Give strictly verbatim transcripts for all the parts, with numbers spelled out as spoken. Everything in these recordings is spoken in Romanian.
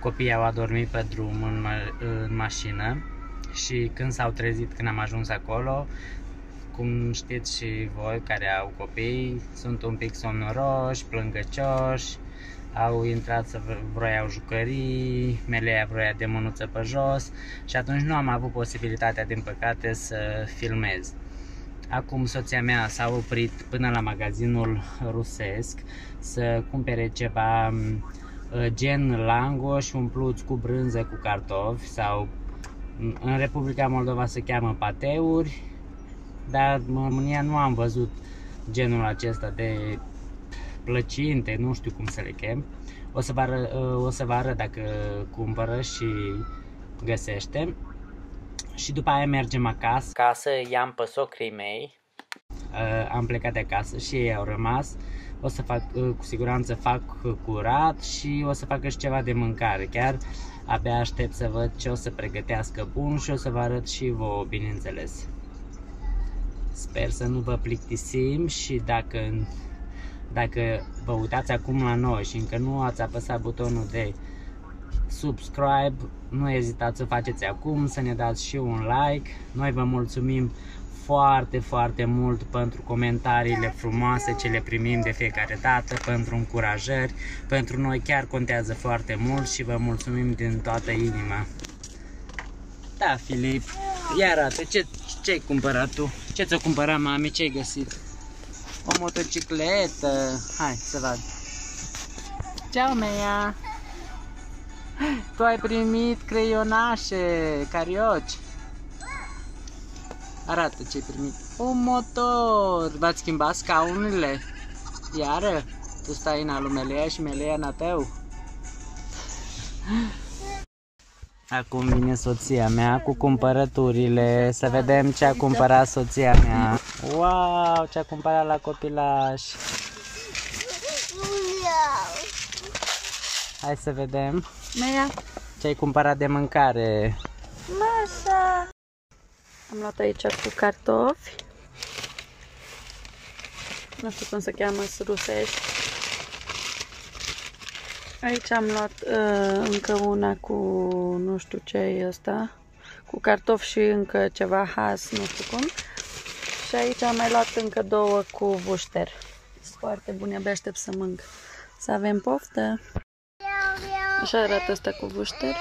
Copiii au adormit pe drum în, ma în mașină și când s-au trezit, când am ajuns acolo, cum știți și voi care au copii, sunt un pic somnoroși, plângăcioși, au intrat să vroiau jucării, Melea vroia de mânuță pe jos și atunci nu am avut posibilitatea, din păcate, să filmez. Acum soția mea s-a oprit până la magazinul rusesc să cumpere ceva gen langoși umpluți cu brânză cu cartofi, sau în Republica Moldova se cheamă pateuri, dar în România nu am văzut genul acesta de plăcinte, nu știu cum să le chem. O să vă arăt, o să vă arăt dacă cumpără și găsește. Și după aia mergem acasă. Casă i-am pe socrii mei. Am plecat de acasă și ei au rămas. O să fac, cu siguranță fac curat și o să facă și ceva de mâncare. Chiar abia aștept să văd ce o să pregătească bun și o să vă arăt și vouă, bineînțeles. Sper să nu vă plictisim și dacă, dacă vă uitați acum la noi și încă nu ați apăsat butonul de subscribe, nu ezitați să faceți acum, să ne dați și un like. Noi vă mulțumim foarte, foarte mult pentru comentariile frumoase ce le primim de fiecare dată, pentru încurajări. Pentru noi chiar contează foarte mult și vă mulțumim din toată inima. Da, Filip, ia arată, ce ce-ai cumpărat tu? Ce ți-o cumpărat mami? Ce-ai găsit? O motocicletă. Hai să vad. Ceau, Mea! Tu ai primit creionașe, carioci. Arată ce-ai primit. Un motor. V-ați schimbat scaunele? Iară? Tu stai în alu Melea și Melea în a tău. Acum vine soția mea cu cumpărăturile. Să vedem ce a cumpărat soția mea. Wow, ce a cumpărat la copilaș. Hai să vedem. Mea, ce ai cumpărat de mâncare. Masa. Am luat aici cu cartofi. Nu știu cum se cheamă, rusești. Aici am luat uh, încă una cu nu știu ce e ăsta, cu cartofi și încă ceva has, nu știu cum. Și aici am mai luat încă două cu vușter. Sunt foarte bune, abia aștept să mânc. Să avem poftă. Așa arată asta cu vușter.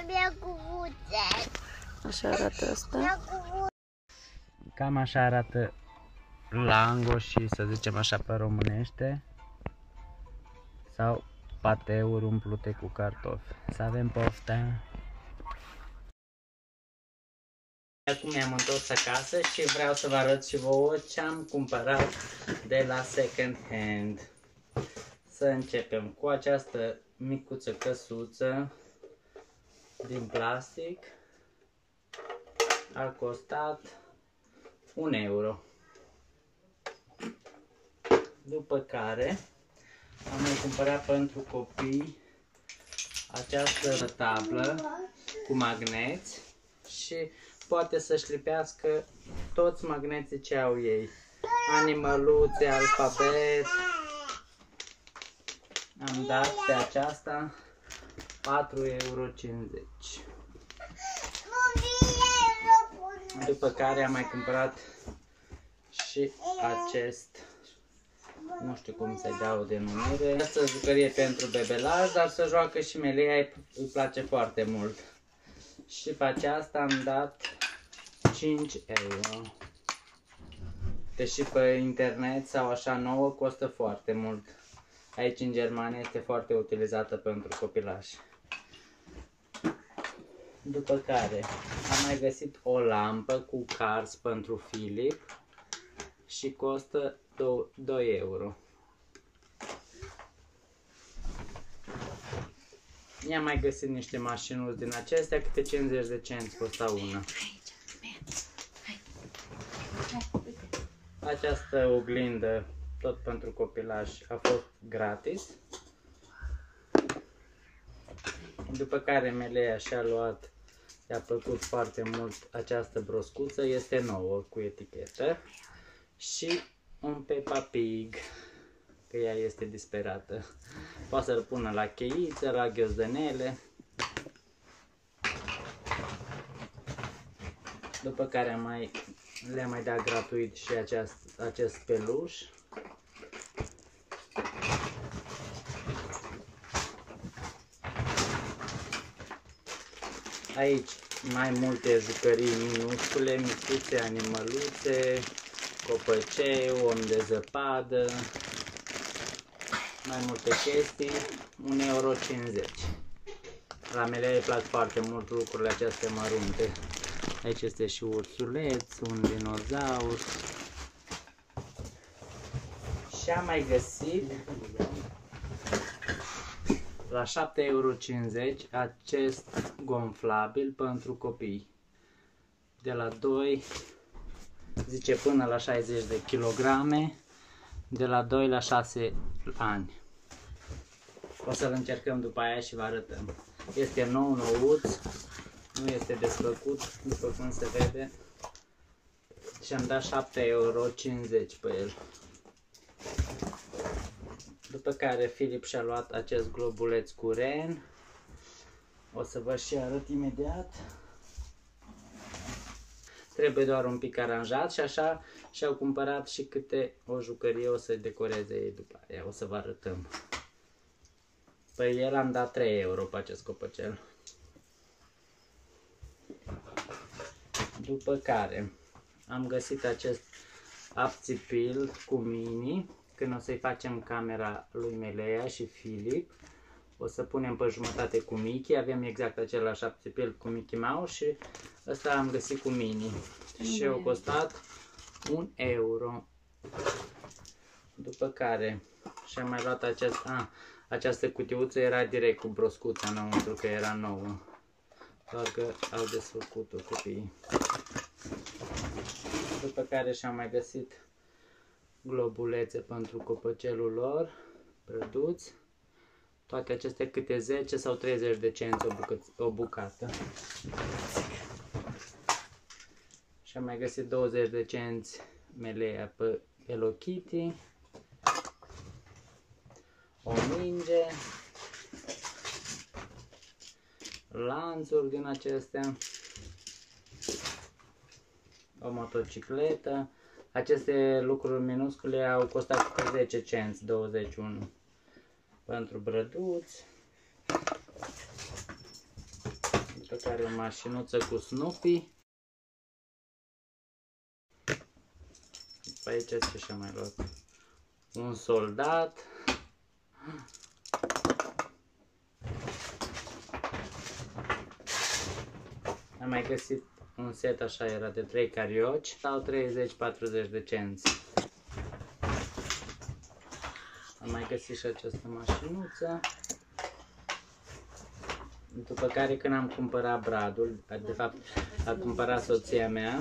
Așa arată asta. Cam așa arată langoșii, să zicem așa pe românește. Sau pateuri umplute cu cartofi. Să avem poftă! Acum mi-am întors acasă și vreau să vă arăt și vouă ce am cumpărat de la second hand. Să începem cu această micuță căsuță din plastic. A costat un euro. După care am mai cumpărat pentru copii această tablă cu magneți și poate să-și lipească toți magneții ce au ei. Animăluțe, alfabet. Am dat pe aceasta patru euro cincizeci. După care am mai cumpărat și acest, nu știu cum se dea o denumire. Asta jucărie pentru bebelaj, dar să joacă și Melea, îi place foarte mult. Și pe aceasta am dat cinci euro. Deși pe internet sau așa nouă costă foarte mult. Aici în Germania este foarte utilizată pentru copilași. După care am mai găsit o lampă cu cars pentru Filip și costă doi euro. I-am mai găsit niște mașinuți din acestea, câte cincizeci de cenți costa una. Această oglindă, tot pentru copilaj, a fost gratis. După care Melea și-a luat, i-a plăcut foarte mult această broscuță, este nouă cu etichetă. Și un Peppa Pig, că ea este disperată. Poate să-l pună la cheiță, la ghiozdănele. După care am mai, le-am mai dat gratuit și acest, acest peluș. Aici mai multe jucării minuscule, micuțe, animăluțe, copăcei, om de zăpadă, mai multe chestii, un euro cincizeci. La mele îi plac foarte mult lucrurile acestea mărunte. Aici este și ursuleț, un dinozaur. Și am mai găsit la șapte euro cincizeci acest gonflabil pentru copii. De la doi, zice, până la șaizeci de kilograme, de la doi la șase ani. O să-l încercăm după aia și vă arătăm. Este nou, nouț, nu este desfăcut, după cum se vede. Și am dat șapte euro cincizeci pe el. După care Filip și-a luat acest globuleț cu ren. O să vă și arăt imediat. Trebuie doar un pic aranjat și așa și-au cumpărat și câte o jucărie, o să decoreze ei după aia. O să vă arătăm. Păi el am dat trei euro pe acest copăcel. După care am găsit acest abțipil cu mini. Când o să-i facem camera lui Melea și Filip, o să punem pe jumătate cu Mickey. Avem exact același abțipil cu Mickey Mouse și ăsta am găsit cu mini. Și au costat un euro. După care și-am mai luat acest... A, această cutiuță era direct cu broscuța înăuntru, că era nouă. Doar că au desfăcut-o copiii. După care și-am mai găsit globulețe pentru copăcelul lor, prăduți. Toate acestea câte zece sau treizeci de cenți o, bucăț o bucată. Și am mai găsit douăzeci de cenți Melea pe Hello Kitty. O minge. Lanțuri din acestea. O motocicletă. Aceste lucruri minuscule au costat zece cenți, douăzeci și unu pentru brăduți. După care o mașinuță cu Snoopy. După aici ce și-am mai luat? Un soldat. Am mai găsit un set, așa era, de trei carioci sau treizeci patruzeci de cenți. Am mai găsit și această mașinuță. După care când am cumpărat bradul, de fapt a cumpărat soția mea,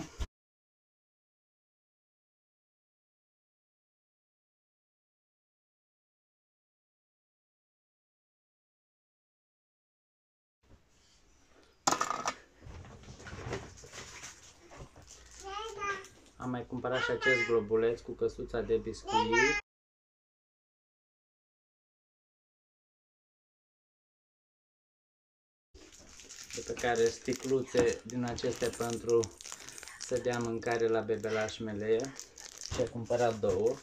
am mai cumpărat și acest globuleț cu căsuța de biscuit. După care sticluțe din acestea pentru să dea mâncare la bebelaș Melea. Și a cumpărat două.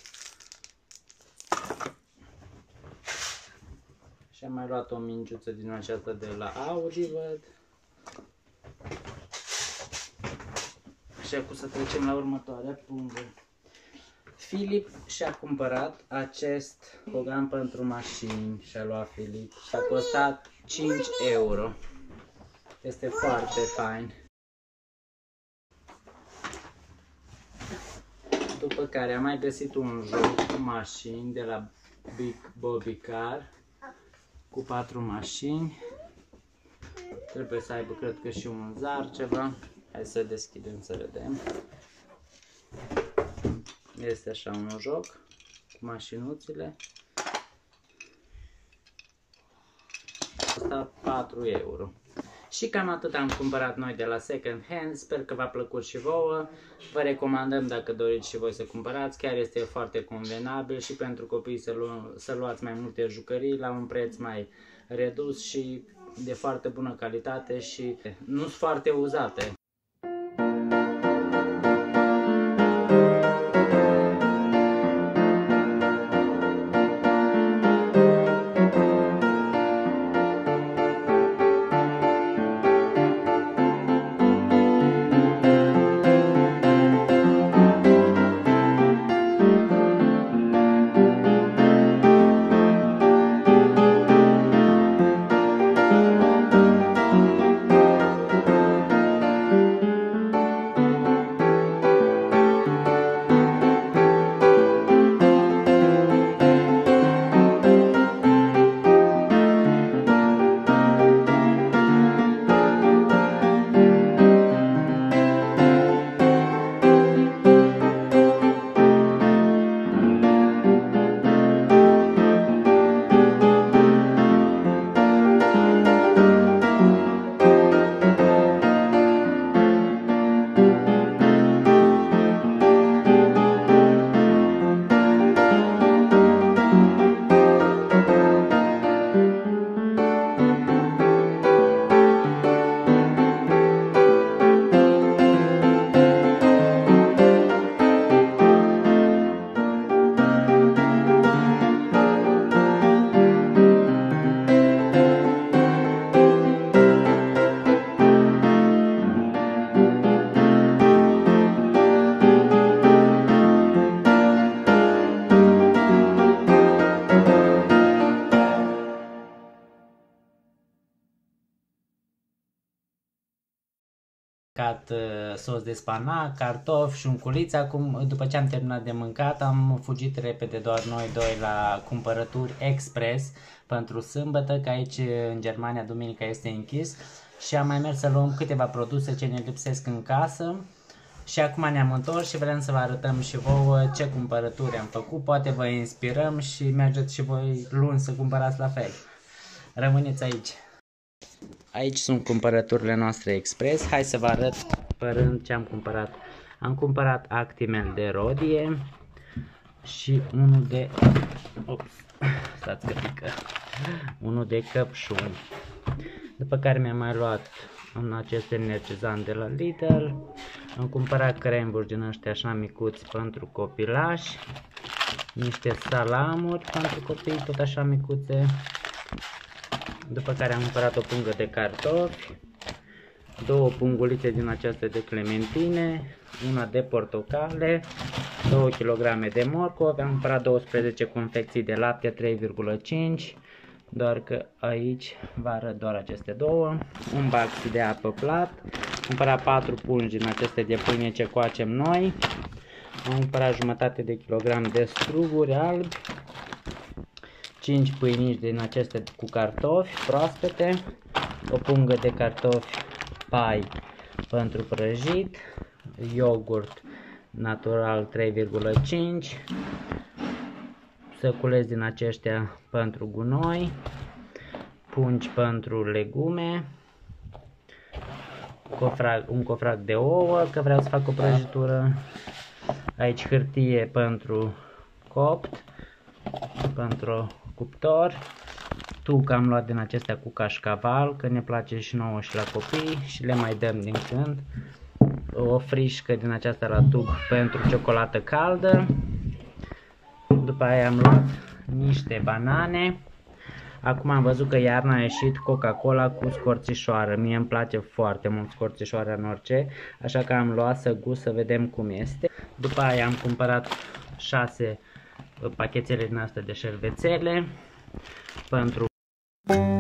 Și am mai luat o mingiuță din aceasta de la Audi, văd. Și acum să trecem la următoarea pungă. Filip și-a cumpărat acest hogan pentru mașini. Și-a luat Filip. Și a costat cinci euro. Este foarte fain. După care am mai găsit un joc cu mașini de la Big Bobby Car. Cu patru mașini. Trebuie să aibă, cred că, și un zar ceva. Hai să deschidem să vedem. Este așa un joc cu mașinuțile. Costă patru euro. Și cam atât am cumpărat noi de la Second Hand. Sper că v-a plăcut și vouă. Vă recomandăm dacă doriți și voi să cumpărați. Chiar este foarte convenabil și pentru copii să, lu să luați mai multe jucării la un preț mai redus și de foarte bună calitate și nu sunt foarte uzate. cumpărat uh, sos de spanac, cartofi, șunculiță. Acum, după ce am terminat de mâncat, am fugit repede doar noi doi la cumpărături express pentru sâmbătă, că aici în Germania duminica este închis, și am mai mers să luăm câteva produse ce ne lipsesc în casă. Și acum ne-am întors și vrem să vă arătăm și vouă ce cumpărături am făcut. Poate vă inspirăm și mergeți și voi luni să cumpărați la fel. Rămâneți aici. Aici sunt cumpărăturile noastre express. Hai să vă arăt pe rând ce am cumpărat. Am cumpărat Actimel de rodie și unul de... Ops, stați că pică. Unul de căpșuni. După care mi-am mai luat un acest energizant de la Lidl. Am cumpărat cremburi din ăștia așa micuți pentru copilași. Niște salamuri pentru copii tot așa micuțe. După care am cumpărat o pungă de cartofi, două pungulițe din acestea de clementine, una de portocale, două kilograme de morcovi, am cumpărat douăsprezece confecții de lapte trei virgulă cinci, doar că aici vă arăt doar aceste două, un baxi de apă plat, am cumpărat patru pungi din aceste de pâine ce coacem noi, am cumpărat jumătate de kilogram de struguri albi, cinci pâinici din aceste cu cartofi proaspete, o pungă de cartofi pai pentru prăjit, iogurt natural trei virgulă cinci, săculeți din aceștia pentru gunoi, pungi pentru legume, cofrag, un cofrag de ouă că vreau să fac o prăjitură, aici hârtie pentru copt, pentru cuptor, tuc am luat din acestea cu cașcaval, că ne place și nouă și la copii și le mai dăm din când, o frișcă din aceasta la tub pentru ciocolată caldă, după aia am luat niște banane. Acum am văzut că iarna a ieșit Coca-Cola cu scorțișoară, mie îmi place foarte mult scorțișoara în orice, așa că am luat să gust să vedem cum este. După aia am cumpărat șase pachetele din astea de șervețele pentru